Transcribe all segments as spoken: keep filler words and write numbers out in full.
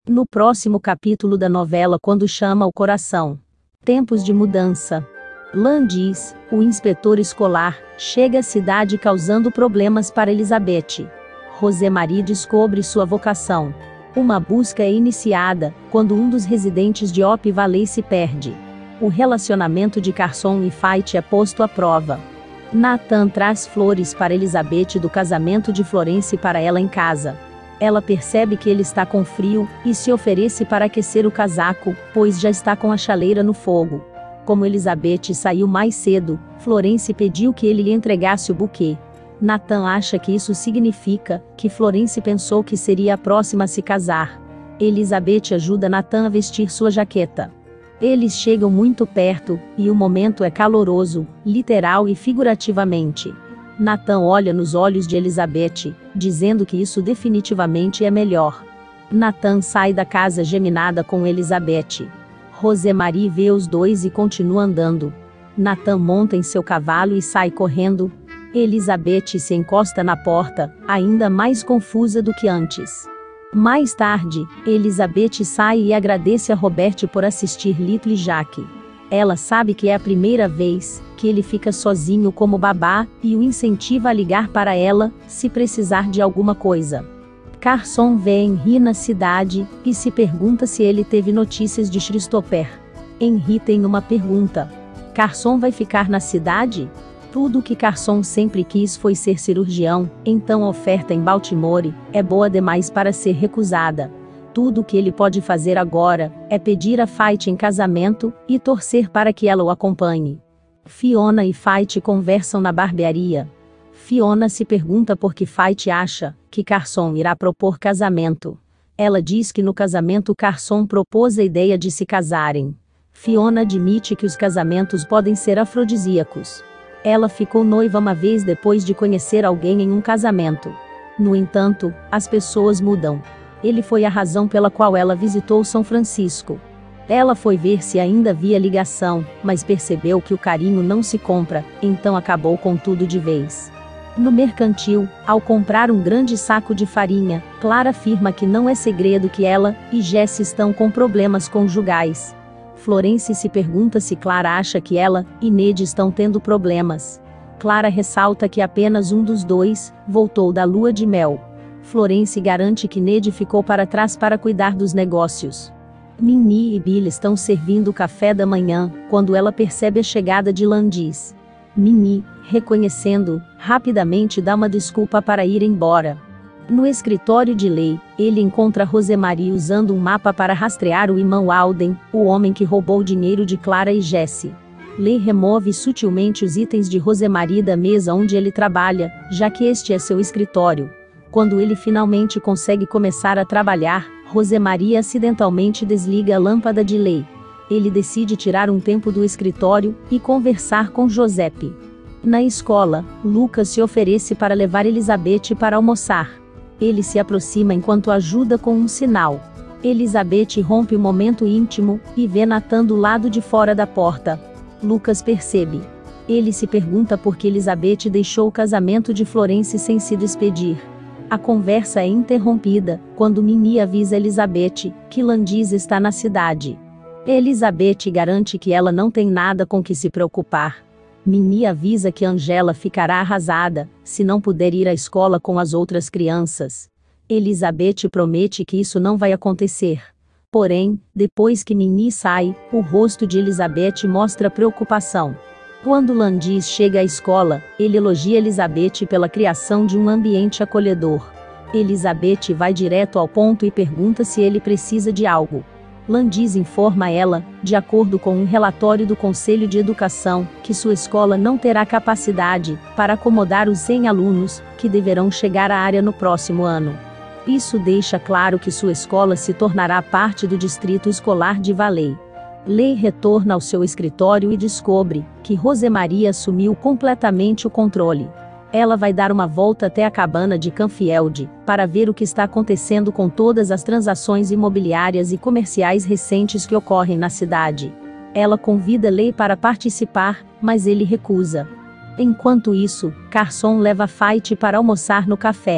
No próximo capítulo da novela Quando Chama o Coração. Tempos de mudança. Landis, o inspetor escolar, chega à cidade causando problemas para Elizabeth. Rosemarie descobre sua vocação. Uma busca é iniciada, quando um dos residentes de Hope Valley se perde. O relacionamento de Carson e Fight é posto à prova. Nathan traz flores para Elizabeth do casamento de Florence para ela em casa. Ela percebe que ele está com frio, e se oferece para aquecer o casaco, pois já está com a chaleira no fogo. Como Elizabeth saiu mais cedo, Florence pediu que ele lhe entregasse o buquê. Nathan acha que isso significa que Florence pensou que seria a próxima a se casar. Elizabeth ajuda Nathan a vestir sua jaqueta. Eles chegam muito perto, e o momento é caloroso, literal e figurativamente. Nathan olha nos olhos de Elizabeth, dizendo que isso definitivamente é melhor. Nathan sai da casa geminada com Elizabeth. Rosemarie vê os dois e continua andando. Nathan monta em seu cavalo e sai correndo. Elizabeth se encosta na porta, ainda mais confusa do que antes. Mais tarde, Elizabeth sai e agradece a Robert por assistir Little Jack. Ela sabe que é a primeira vez que ele fica sozinho como babá, e o incentiva a ligar para ela, se precisar de alguma coisa. Carson vê Henry na cidade, e se pergunta se ele teve notícias de Christopher. Henry tem uma pergunta. Carson vai ficar na cidade? Tudo o que Carson sempre quis foi ser cirurgião, então a oferta em Baltimore é boa demais para ser recusada. Tudo o que ele pode fazer agora é pedir a Fight em casamento e torcer para que ela o acompanhe. Fiona e Fight conversam na barbearia. Fiona se pergunta por que Fight acha que Carson irá propor casamento. Ela diz que no casamento Carson propôs a ideia de se casarem. Fiona admite que os casamentos podem ser afrodisíacos. Ela ficou noiva uma vez depois de conhecer alguém em um casamento. No entanto, as pessoas mudam. Ele foi a razão pela qual ela visitou São Francisco. Ela foi ver se ainda havia ligação, mas percebeu que o carinho não se compra, então acabou com tudo de vez. No mercantil, ao comprar um grande saco de farinha, Clara afirma que não é segredo que ela e Jesse estão com problemas conjugais. Florence se pergunta se Clara acha que ela e Ned estão tendo problemas. Clara ressalta que apenas um dos dois voltou da lua de mel. Florence garante que Ned ficou para trás para cuidar dos negócios. Minnie e Bill estão servindo o café da manhã, quando ela percebe a chegada de Landis. Minnie, reconhecendo, rapidamente dá uma desculpa para ir embora. No escritório de Leigh, ele encontra Rosemarie usando um mapa para rastrear o irmão Alden, o homem que roubou o dinheiro de Clara e Jesse. Leigh remove sutilmente os itens de Rosemarie da mesa onde ele trabalha, já que este é seu escritório. Quando ele finalmente consegue começar a trabalhar, Rosemarie acidentalmente desliga a lâmpada de Leigh. Ele decide tirar um tempo do escritório e conversar com Giuseppe. Na escola, Lucas se oferece para levar Elizabeth para almoçar. Ele se aproxima enquanto ajuda com um sinal. Elizabeth rompe o momento íntimo e vê Nathan do lado de fora da porta. Lucas percebe. Ele se pergunta por que Elizabeth deixou o casamento de Florence sem se despedir. A conversa é interrompida quando Minnie avisa Elizabeth que Landis está na cidade. Elizabeth garante que ela não tem nada com que se preocupar. Minnie avisa que Angela ficará arrasada se não puder ir à escola com as outras crianças. Elizabeth promete que isso não vai acontecer. Porém, depois que Minnie sai, o rosto de Elizabeth mostra preocupação. Quando Landis chega à escola, ele elogia Elizabeth pela criação de um ambiente acolhedor. Elizabeth vai direto ao ponto e pergunta se ele precisa de algo. Landis informa ela, de acordo com um relatório do Conselho de Educação, que sua escola não terá capacidade para acomodar os cem alunos que deverão chegar à área no próximo ano. Isso deixa claro que sua escola se tornará parte do distrito escolar de Valley. Leigh retorna ao seu escritório e descobre que Rosemarie assumiu completamente o controle. Ela vai dar uma volta até a cabana de Canfield, para ver o que está acontecendo com todas as transações imobiliárias e comerciais recentes que ocorrem na cidade. Ela convida Leigh para participar, mas ele recusa. Enquanto isso, Carson leva Fight para almoçar no café.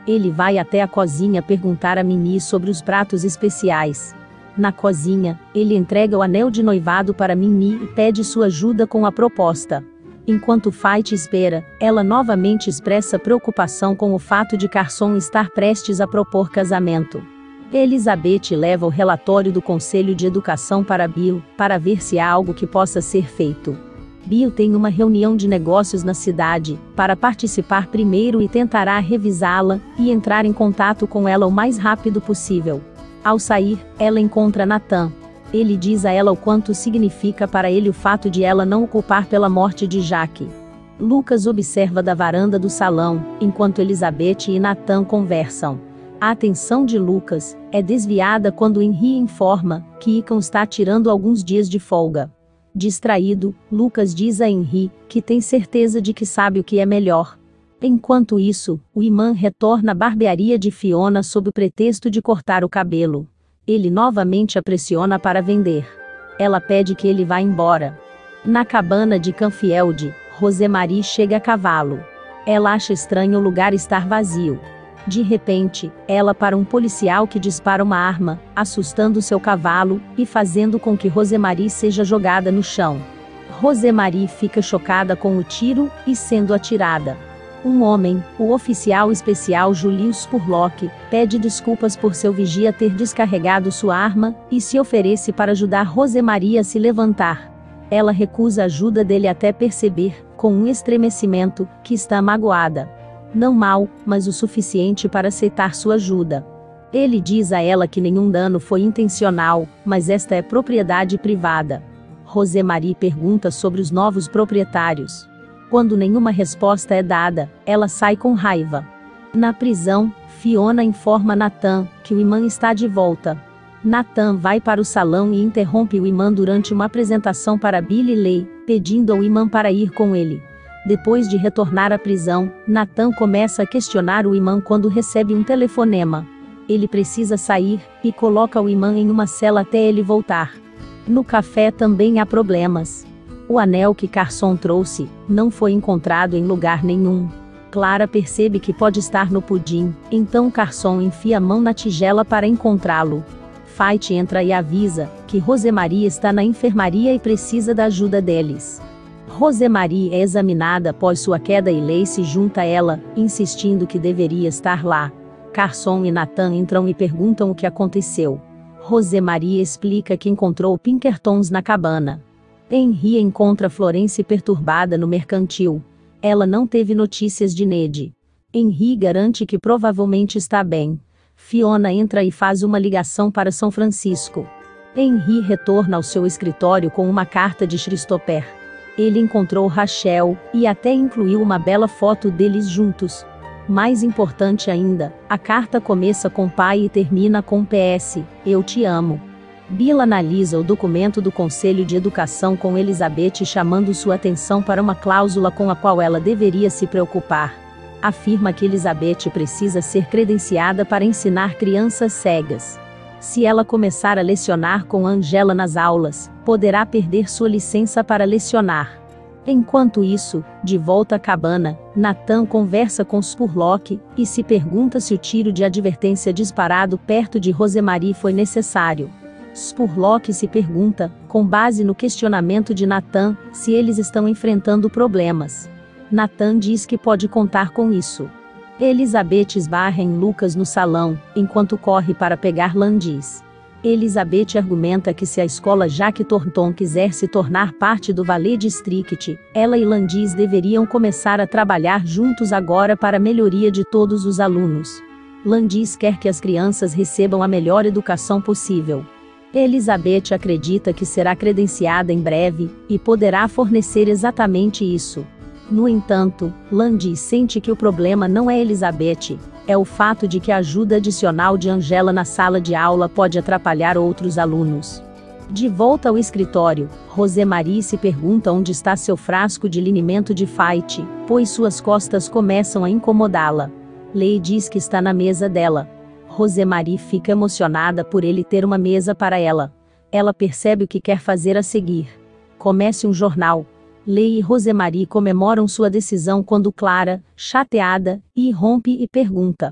Ele vai até a cozinha perguntar a Minnie sobre os pratos especiais. Na cozinha, ele entrega o anel de noivado para Minnie e pede sua ajuda com a proposta. Enquanto Fight espera, ela novamente expressa preocupação com o fato de Carson estar prestes a propor casamento. Elizabeth leva o relatório do Conselho de Educação para Bill, para ver se há algo que possa ser feito. Bill tem uma reunião de negócios na cidade, para participar primeiro e tentará revisá-la, e entrar em contato com ela o mais rápido possível. Ao sair, ela encontra Nathan. Ele diz a ela o quanto significa para ele o fato de ela não o culpar pela morte de Jack. Lucas observa da varanda do salão, enquanto Elizabeth e Nathan conversam. A atenção de Lucas é desviada quando Henry informa que Icon está tirando alguns dias de folga. Distraído, Lucas diz a Henry que tem certeza de que sabe o que é melhor. Enquanto isso, o imã retorna à barbearia de Fiona sob o pretexto de cortar o cabelo. Ele novamente a pressiona para vender. Ela pede que ele vá embora. Na cabana de Canfield, Rosemarie chega a cavalo. Ela acha estranho o lugar estar vazio. De repente, ela para um policial que dispara uma arma, assustando seu cavalo, e fazendo com que Rosemarie seja jogada no chão. Rosemarie fica chocada com o tiro, e sendo atirada. Um homem, o oficial especial Julius Spurlock, pede desculpas por seu vigia ter descarregado sua arma, e se oferece para ajudar Rosemarie a se levantar. Ela recusa a ajuda dele até perceber, com um estremecimento, que está magoada. Não mal, mas o suficiente para aceitar sua ajuda. Ele diz a ela que nenhum dano foi intencional, mas esta é propriedade privada. Rosemarie pergunta sobre os novos proprietários. Quando nenhuma resposta é dada, ela sai com raiva. Na prisão, Fiona informa Nathan que o imã está de volta. Nathan vai para o salão e interrompe o imã durante uma apresentação para Billy Lay, pedindo ao imã para ir com ele. Depois de retornar à prisão, Nathan começa a questionar o imã quando recebe um telefonema. Ele precisa sair, e coloca o imã em uma cela até ele voltar. No café também há problemas. O anel que Carson trouxe não foi encontrado em lugar nenhum. Clara percebe que pode estar no pudim, então Carson enfia a mão na tigela para encontrá-lo. Fight entra e avisa que Rosemarie está na enfermaria e precisa da ajuda deles. Rosemarie é examinada após sua queda e Lay se junta a ela, insistindo que deveria estar lá. Carson e Nathan entram e perguntam o que aconteceu. Rosemarie explica que encontrou Pinkertons na cabana. Henry encontra Florence perturbada no mercantil. Ela não teve notícias de Ned. Henry garante que provavelmente está bem. Fiona entra e faz uma ligação para São Francisco. Henry retorna ao seu escritório com uma carta de Christopher. Ele encontrou Rachel, e até incluiu uma bela foto deles juntos. Mais importante ainda, a carta começa com pai e termina com P S, eu te amo. Bill analisa o documento do Conselho de Educação com Elizabeth chamando sua atenção para uma cláusula com a qual ela deveria se preocupar. Afirma que Elizabeth precisa ser credenciada para ensinar crianças cegas. Se ela começar a lecionar com Angela nas aulas, poderá perder sua licença para lecionar. Enquanto isso, de volta à cabana, Nathan conversa com Spurlock, e se pergunta se o tiro de advertência disparado perto de Rosemarie foi necessário. Spurlock se pergunta, com base no questionamento de Nathan, se eles estão enfrentando problemas. Nathan diz que pode contar com isso. Elizabeth esbarra em Lucas no salão, enquanto corre para pegar Landis. Elizabeth argumenta que se a escola Jack Thornton quiser se tornar parte do Valley District, ela e Landis deveriam começar a trabalhar juntos agora para a melhoria de todos os alunos. Landis quer que as crianças recebam a melhor educação possível. Elizabeth acredita que será credenciada em breve, e poderá fornecer exatamente isso. No entanto, Landis sente que o problema não é Elizabeth, é o fato de que a ajuda adicional de Angela na sala de aula pode atrapalhar outros alunos. De volta ao escritório, Rosemarie se pergunta onde está seu frasco de linimento de Fight, pois suas costas começam a incomodá-la. Lay diz que está na mesa dela. Rosemarie fica emocionada por ele ter uma mesa para ela. Ela percebe o que quer fazer a seguir. Comece um jornal. Lay e Rosemarie comemoram sua decisão quando Clara, chateada, irrompe e pergunta: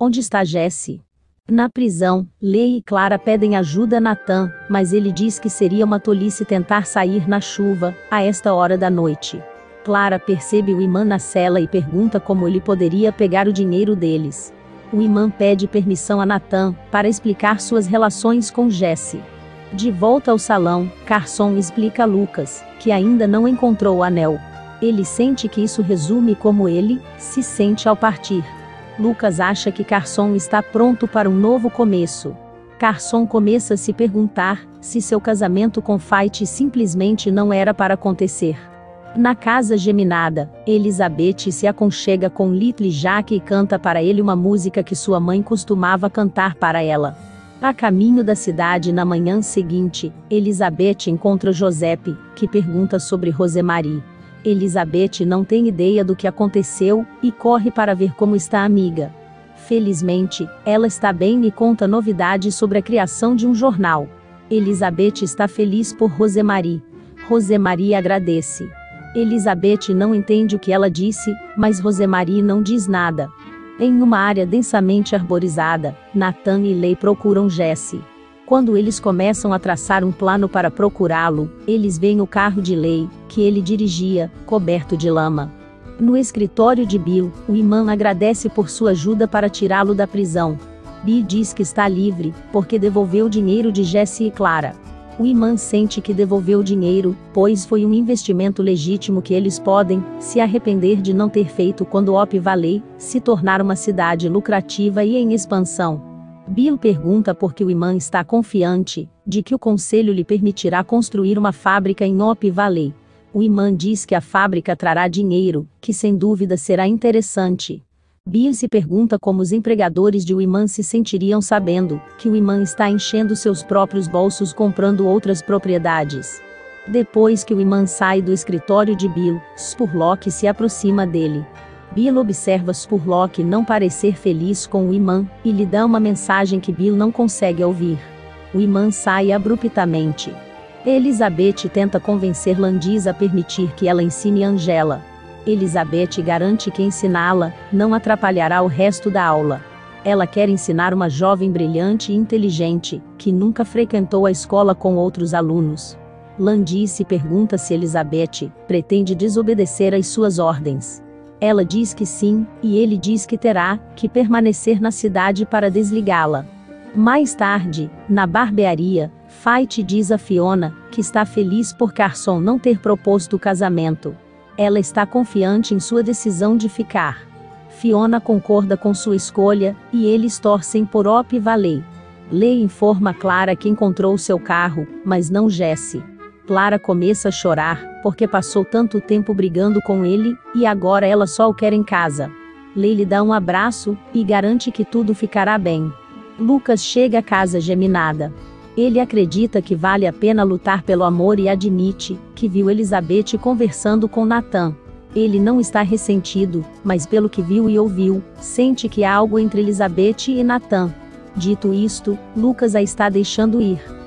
Onde está Jesse? Na prisão, Leigh e Clara pedem ajuda a Nathan, mas ele diz que seria uma tolice tentar sair na chuva, a esta hora da noite. Clara percebe o imã na cela e pergunta como ele poderia pegar o dinheiro deles. O imã pede permissão a Nathan, para explicar suas relações com Jesse. De volta ao salão, Carson explica a Lucas, que ainda não encontrou o anel. Ele sente que isso resume como ele se sente ao partir. Lucas acha que Carson está pronto para um novo começo. Carson começa a se perguntar se seu casamento com Fight simplesmente não era para acontecer. Na casa geminada, Elizabeth se aconchega com Little Jack e canta para ele uma música que sua mãe costumava cantar para ela. A caminho da cidade na manhã seguinte, Elizabeth encontra Giuseppe, que pergunta sobre Rosemarie. Elizabeth não tem ideia do que aconteceu, e corre para ver como está a amiga. Felizmente, ela está bem e conta novidades sobre a criação de um jornal. Elizabeth está feliz por Rosemarie. Rosemarie agradece. Elizabeth não entende o que ela disse, mas Rosemarie não diz nada. Em uma área densamente arborizada, Nathan e Leigh procuram Jesse. Quando eles começam a traçar um plano para procurá-lo, eles veem o carro de Leigh, que ele dirigia, coberto de lama. No escritório de Bill, o imã agradece por sua ajuda para tirá-lo da prisão. Bill diz que está livre, porque devolveu o dinheiro de Jesse e Clara. O imã sente que devolveu o dinheiro, pois foi um investimento legítimo que eles podem se arrepender de não ter feito quando Op Valley se tornar uma cidade lucrativa e em expansão. Bill pergunta por que o imã está confiante de que o conselho lhe permitirá construir uma fábrica em Op Valley. O imã diz que a fábrica trará dinheiro, que sem dúvida será interessante. Bill se pergunta como os empregadores de Imã se sentiriam sabendo que o imã está enchendo seus próprios bolsos comprando outras propriedades. Depois que o imã sai do escritório de Bill, Spurlock se aproxima dele. Bill observa Spurlock não parecer feliz com o imã, e lhe dá uma mensagem que Bill não consegue ouvir. O imã sai abruptamente. Elizabeth tenta convencer Landis a permitir que ela ensine Angela. Elizabeth garante que ensiná-la não atrapalhará o resto da aula. Ela quer ensinar uma jovem brilhante e inteligente, que nunca frequentou a escola com outros alunos. Landis se pergunta se Elizabeth pretende desobedecer às suas ordens. Ela diz que sim, e ele diz que terá que permanecer na cidade para desligá-la. Mais tarde, na barbearia, Fight diz a Fiona que está feliz por Carson não ter proposto o casamento. Ela está confiante em sua decisão de ficar. Fiona concorda com sua escolha, e eles torcem por Op Valley. Leigh informa Clara que encontrou seu carro, mas não Jesse. Clara começa a chorar, porque passou tanto tempo brigando com ele, e agora ela só o quer em casa. Leigh lhe dá um abraço, e garante que tudo ficará bem. Lucas chega à casa geminada. Ele acredita que vale a pena lutar pelo amor e admite que viu Elizabeth conversando com Nathan. Ele não está ressentido, mas pelo que viu e ouviu, sente que há algo entre Elizabeth e Nathan. Dito isto, Lucas a está deixando ir.